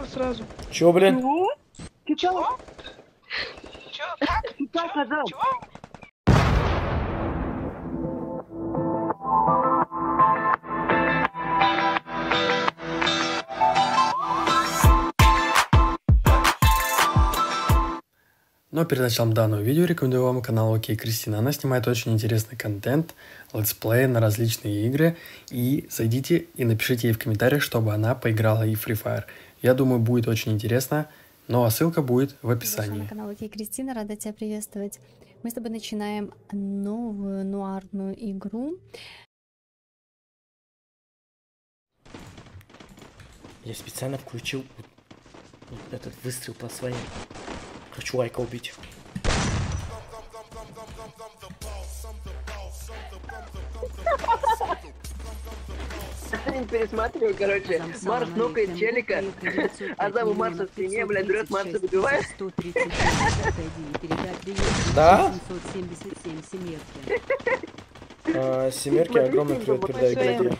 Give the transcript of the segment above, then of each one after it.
сразу. Чё, блин? Ты чё? Чё? Как? Ты как, Азам? Чё? Но перед началом данного видео рекомендую вам канал Окей Кристина. Она снимает очень интересный контент, летсплей на различные игры. И зайдите и напишите ей в комментариях, чтобы она поиграла и Free Fire. Я думаю, будет очень интересно. Ну а ссылка будет в описании. На канал Окей Кристина, рада тебя приветствовать. Мы с тобой начинаем новую нуарную игру. Я специально включил вот этот выстрел по своим. Хочу лайка убить. Я пересматриваю, короче. Марс нокает челика, Азам у Марса в спине, блядь, берет Марса, выбивает. Да? Семерки огромный привет передаю игроке.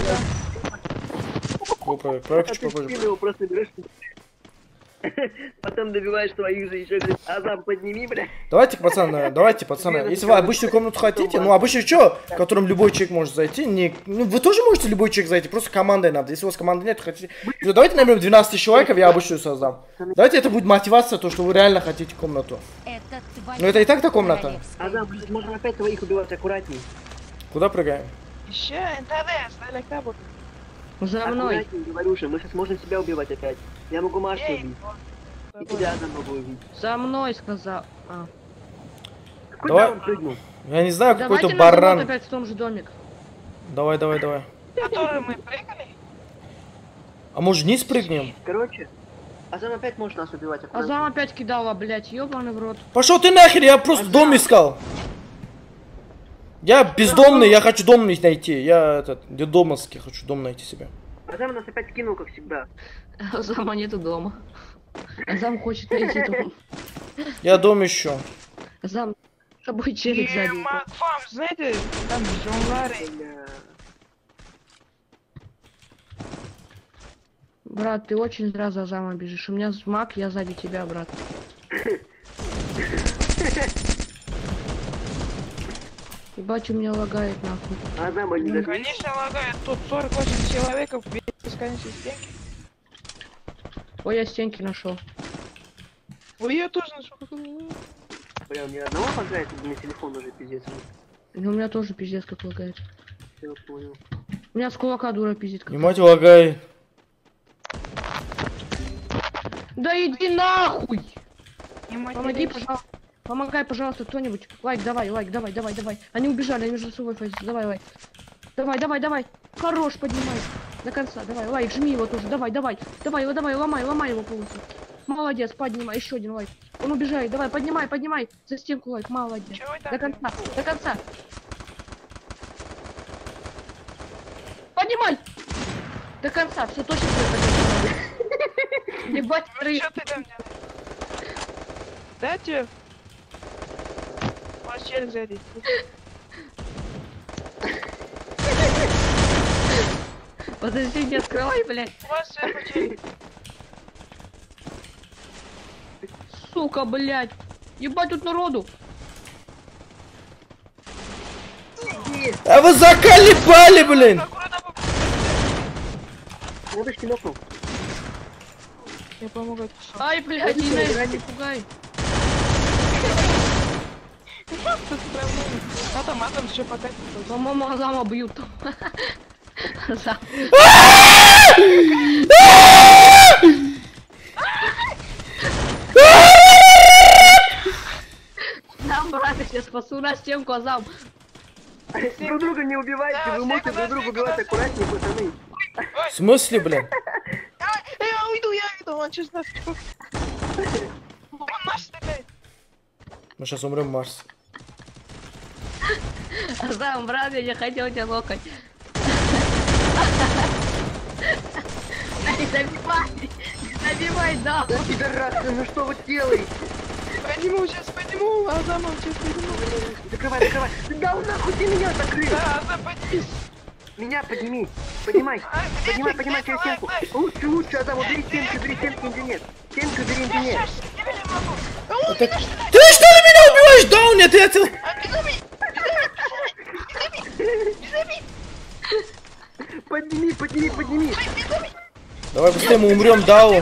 Проверка чуть попозже. Ты его просто берешь, потом добиваешь твоих же еще, говорит, Азам, подними, блядь. Давайте, пацаны, если вы обычную комнату хотите, ну обычно что, в котором любой человек может зайти, вы тоже можете любой человек зайти, просто командой надо. Если у вас команды нет, хотите, давайте наберем 12 человек, я обычную создам. Давайте это будет мотивация, то, что вы реально хотите комнату. Ну это и так-то комната. Азам, можно опять твоих убивать аккуратней. Куда прыгаем? Еще НТВ, стали к табу. За мной. Аккуратней, говорюша, мы сейчас можем себя убивать опять. Я могу Марса убить. И тебя Азам могу убить. За мной сказал. Куда Давай. он прыгнул? Я не знаю, Давайте какой-то на завод баран. опять в том же домик. Давай. Который мы прыгали? А может вниз прыгнем? Короче, Азам опять может нас убивать аккуратней. Азам опять кидала, блять, ёбаный в рот. Пошел ты нахер, я просто дом искал. Я бездомный, я хочу дом найти. Я детдомовский, хочу дом найти себе. Азам нас опять кинул, как всегда. Азама нету дома. Азам хочет найти дом. Я дом ищу. Азам, с тобой челик И сзади. Макфам, знаете, там Джонлари. Бля. Брат, ты очень зря за Азама бежишь. У меня маг, я сзади тебя, брат. Ебать, у меня лагает нахуй. Азам, они даже... Конечно, лагает. Тут 48 человеков, бесконечные стенки. Ой, я стенки нашел. Ой, я тоже нашел. Бля, у меня одного лагает, у меня телефон уже пиздец. Ну, у меня тоже пиздец как лагает. Все, понял. У меня с кулака дура пиздит. Не мать лагай. Да иди нахуй! Не мать Помоги, меня. пожалуйста. Помогай, пожалуйста, кто-нибудь. Лайк, давай. Они убежали, они между собой файтятся. Давай. Давай. Хорош, поднимай. До конца, давай, лайк, жми его тоже. Давай, ломай его полностью. Молодец, поднимай, еще один лайк. Он убежает, давай, поднимай. За стенку лайк, молодец. Чего вы До там? конца. Поднимай! До конца, все точно. Ебать, рыб. Что ты там делаешь? Дайте. Ваш челик сзади. Подожди, не открывай, блядь. У вас сверху челик. Сука, блядь. Ебать, тут народу. А вы заколебали, блин! Аккуратно, Лодочки нокнул. я помогу. Ай, блядь, не пугай. Матом еще пока. По-моему, Азама бьют там. Азам. Нам, брат, я сейчас спасу на стенку, Азам. Друг друга не убивайте, вы можете друг друга убивать аккуратнее, пацаны. В смысле, блин? Я уйду, он сейчас нас. Он нас стреляет. Мы сейчас умрем, Марс. Азам, брат, я не хотел тебя локать. Не забивай, да. Да, пидорасы, ну что вы делаете? Сейчас подниму, Азамов сейчас подниму. Закрывай. Да нахуй ты меня закрыл. Да, Азам, поднимись. Меня подними. Поднимай. Поднимай через стенку. Лучше, Адам, убери стенку, инженер. Стенку убери, инженер. Ты что ли меня убиваешь? Да, нет, я тебя... Подними. Давай быстрее, мы умрем, Дау.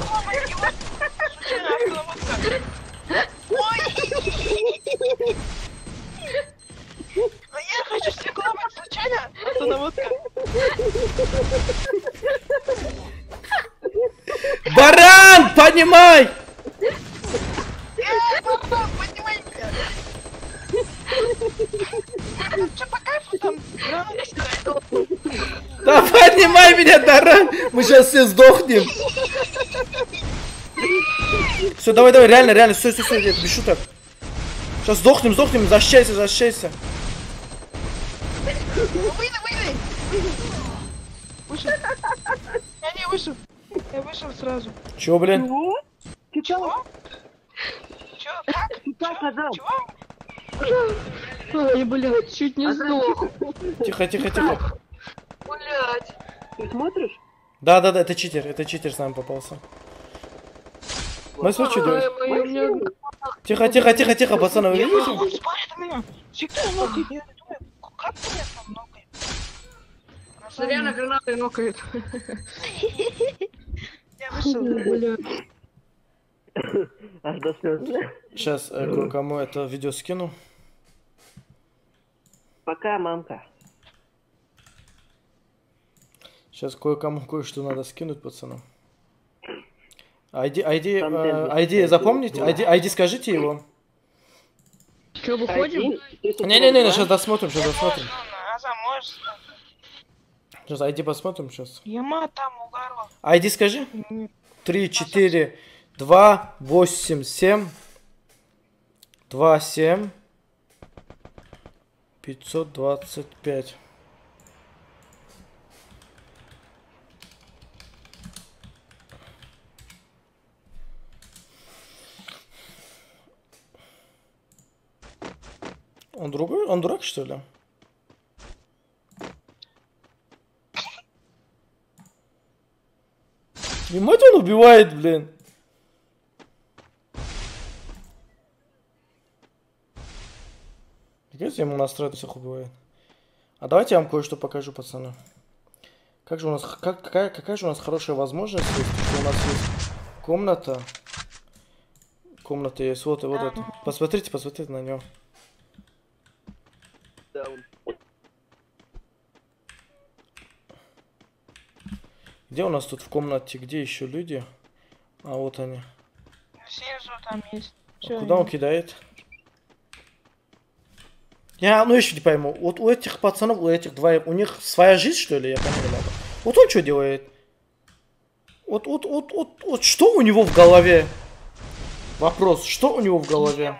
Я хочу стекломать случайно. Это наводка. Баран, поднимай! Поднимай меня. Что по кайфу там? Да поднимай меня, Баран! Мы сейчас все сдохнем. Все, давай, реально, стой, это без шуток. Сейчас сдохнем, защищайся. Выйди. Вышел. Я не вышел. Я вышел сразу. Чего, блин? Чего? Как? Чего? Ой, блядь, чуть не сдох. Тихо. Блядь. Ты смотришь? Да, это читер с нами попался. Ну что делать? Тихо, пацаны, вы видите? Спарит меня. Всегда нокает. Я думаю, как меня там нокает? Реально гранатой нокает. Я вышел. Аж до слез. Сейчас кое-кому это видео скину. Пока, мамка. Сейчас кое-кому кое-что надо скинуть, пацанам. ID запомните? ID скажите его. Че, выходим? Не, сейчас досмотрим. Азам, можешь? Сейчас ID посмотрим сейчас. Яма там угорла. ID скажи. 3, 4, 2, 8, 7. 2, 7. 525. Он другой? Он дурак, что ли? И мать он убивает, блин. Кажется, ему настроить всех убивает. А давайте я вам кое-что покажу, пацаны. Какая же у нас хорошая возможность есть, что у нас есть комната. Комната есть, вот это. Посмотрите на него. Где у нас тут в комнате? Где еще люди? А вот они. Снизу там есть. Куда он кидает? Я, еще не пойму. Вот у этих пацанов, у этих двоих, у них своя жизнь, что ли? Я понять не могу. Вот он что делает? Вот что у него в голове? Вопрос, что у него в голове?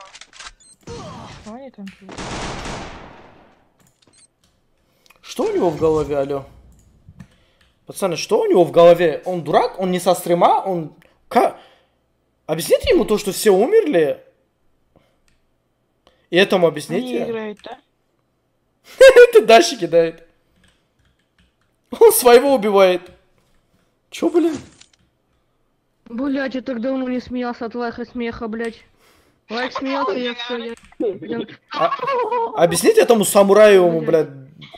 Что у него в голове, алло? Пацаны, что у него в голове? Он дурак? Он не со стрима? Он... Объясните ему то, что все умерли? И этому объясните? Не играет, да? Это дальше кидает. Он своего убивает. Чё, блин? Блять, я так давно не смеялся от лайка смеха, блять. Лайк смеялся, я все, Объясните этому самураю, ему, блядь.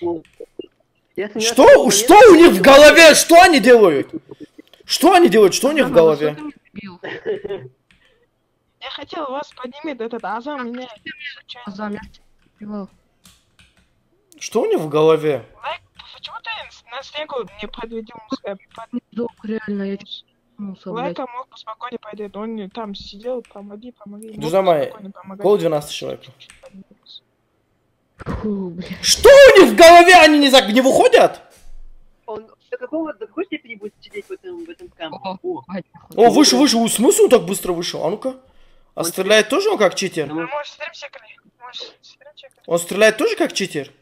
Что у них в голове? Что они делают? Что они делают? Что у них в голове? Я хотел вас поднимать, этот Азам меня... Азам, что у них в голове? Лайк, почему ты на снегу не подведил музыку? Реально, я... Лайка мог спокойно пойти, он там сидел, помоги. Друзья мои, около 12 человек. Что у них в голове? Они не выходят? Он до какой степени будет сидеть в этом камне? О, вышел. Смысл он так быстро вышел? А ну-ка. А стреляет тоже он как читер? Можешь стрим чекать. Он стреляет тоже как читер?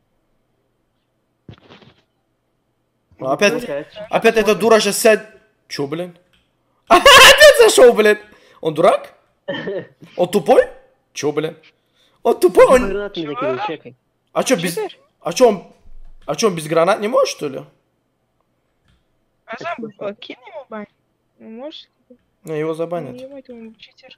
Опять эта дура сейчас сядет. Чё, блин? Опять зашел, блин. Он дурак? Он тупой? Чё, блин? Он тупой, он... А чё, без... А чё он... А что, он без гранат не может, что ли? Азам, кинь ему бань. Ну, можешь? Ну, его забанят. Ебать, он читер.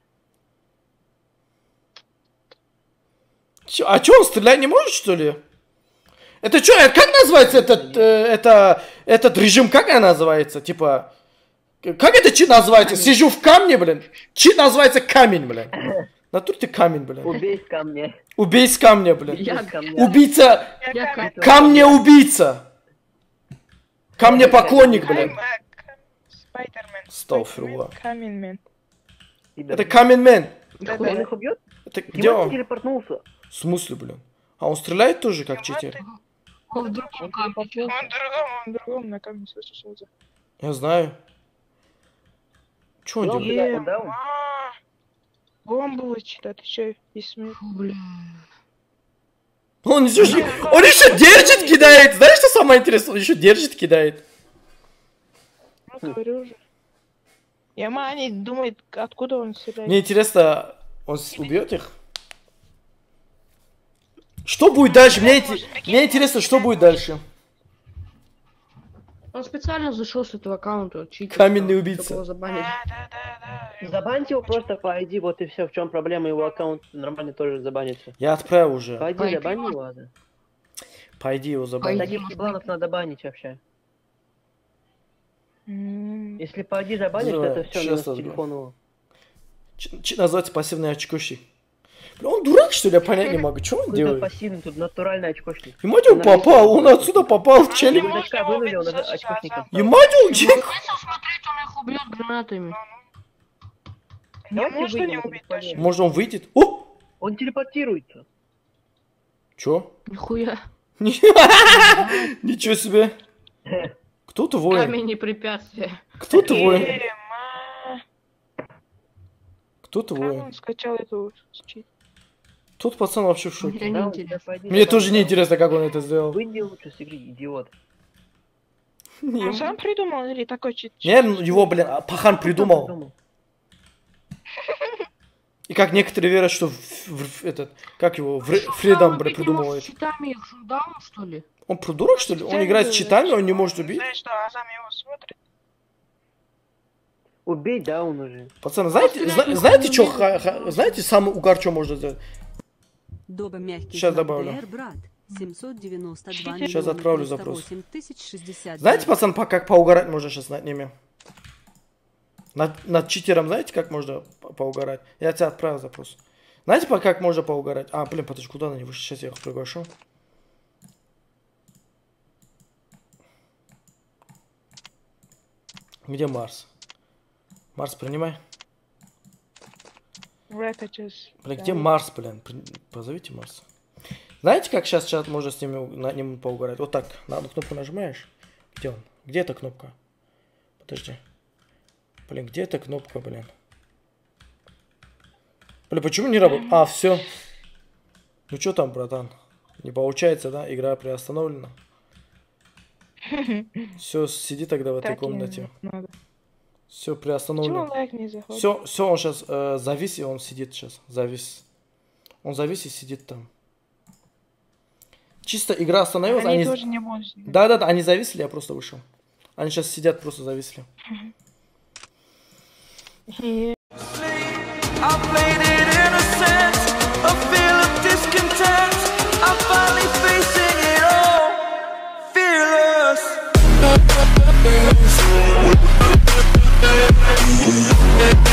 А чё, он стрелять не может, что ли? Это чё, как называется этот режим, как он называется? Типа, как это чит называется? Сижу в камне, блин. Чит называется камень, блин. Натур ты камень, блин. Убей с камня. Убей с камня, блин. Я Убийца, Я камня-убийца. Камня-поклонник, блин. Спайдермен. Стауфилла. Каменмен. Это каменмен. Он их убьет? Это где Димас он? телепортнулся. В смысле, блин? А он стреляет тоже, как читер? в другом камне. Он другом на камне слышался. Я знаю. Чё он Он делает? он даун. Бомбу вычит, а ты чё, если Бля. Он еще держит, кидает. Знаешь, что самое интересное? Он еще держит, кидает. Ну, говорю уже. Ямани думает, откуда он стреляет. Мне интересно, он убьет их? Что будет дальше? Мне интересно, что будет дальше. Он специально зашел с этого аккаунта. читер, Каменный чтобы убийца. его забанить. Да. Забаньте его просто по ID, вот и все. В чем проблема, его аккаунт нормально тоже забанится. Я отправил уже. По ID По ID забани можно? его, да. Пойди его По забанить. ID. Таких ебланов надо банить вообще. Если по ID забанишь, то Да, это все сейчас на разберу. телефону. Называется пассивный очкощик. Бля, он дурак, что ли? Я понять не могу. Что он Какой-то делает? пассивный, тут натуральный очкошник. Емать он попал, он отсюда попал, челик. Его очка вынули, он очкошника. Емать он, Если смотреть, он их убьет гранатами. Не Давайте можно выйдем, не это убить бесполезно. точно. Может он выйдет? О! Он телепортируется. Чё? Нихуя. Ничего себе. Кто-то воин. Камень не препятствие. Кто-то воин. Ма. Кто-то Как воин. он скачал эту чит? Тот пацан вообще в шоке. Мне Да, неинтересно. по ID Мне забанить. тоже не интересно, как он это сделал. Выйди лучше с игры, идиот. Он сам придумал или такой чит? Не, ну, его, блин, Пахан придумал. И как некоторые верят, что этот, как его, Фридом, блин, придумывает. С щитами их шундаун, что ли? Он придурок, что ли? Он играет с читами, он не может убить? Знаешь, что Азам его смотрит? Убей даун уже. Пацаны, знаете, что, знаете, самый угар, что можно сделать? Доба мягкий. Сейчас добавлю. ДР, брат. 792 Сейчас отправлю миллиона запрос. 98 060. Знаете, пацан, как поугарать можно сейчас над ними? Над читером, знаете, как можно поугарать? Я тебе отправил запрос. Знаете, как можно поугарать? А, блин, подожди, куда они вышли? Сейчас я их приглашу. Где Марс? Марс, принимай. Рэкачес. Блин, где Марс, блин? Позовите Марса. Знаете, как сейчас чат можно с ним поугарать? Вот так, на одну кнопку нажимаешь. Где он? Где эта кнопка? Подожди. Блин, где эта кнопка, блин? Блин, почему не работает? А, все. Ну что там, братан? Не получается, да? Игра приостановлена. Все, сиди тогда в этой комнате. Все Почему приостановлено. лайк не заходит? Все, он сейчас завис, и он сидит сейчас. Завис. Он завис и сидит там. Чисто игра остановилась. Они тоже не будут. Да, они зависли, я просто вышел. Они сейчас сидят, просто зависли. И I played it innocent, a feel of discontent. I'm finally facing it all, fearless.